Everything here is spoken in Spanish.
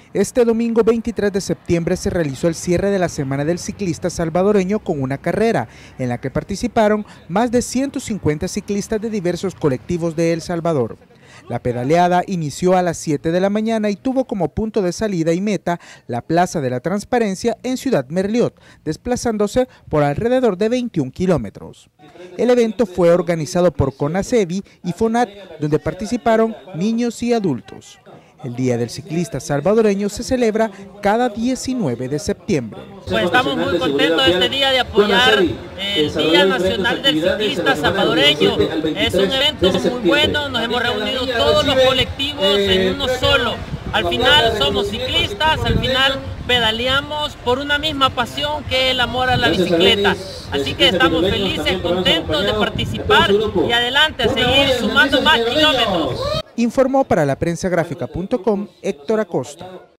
Este domingo 23 de septiembre se realizó el cierre de la Semana del Ciclista Salvadoreño con una carrera en la que participaron más de 150 ciclistas de diversos colectivos de El Salvador. La pedaleada inició a las 7 de la mañana y tuvo como punto de salida y meta la Plaza de la Transparencia en Ciudad Merliot, desplazándose por alrededor de 21 kilómetros. El evento fue organizado por CONACEBI y FONAT, donde participaron niños y adultos. El Día del Ciclista Salvadoreño se celebra cada 19 de septiembre. Pues estamos muy contentos de este día de apoyar el Día Nacional del Ciclista Salvadoreño. Es un evento muy bueno, nos hemos reunido todos los colectivos en uno solo. Al final somos ciclistas, al final pedaleamos por una misma pasión que es el amor a la bicicleta. Así que estamos felices, contentos de participar y adelante a seguir sumando más kilómetros. Informó para la prensagráfica.com Héctor Acosta.